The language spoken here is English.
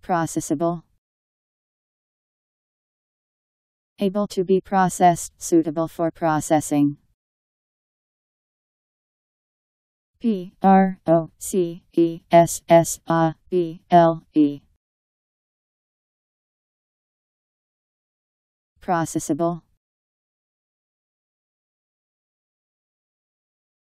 Processable. Able to be processed, suitable for processing. Processable. Processable.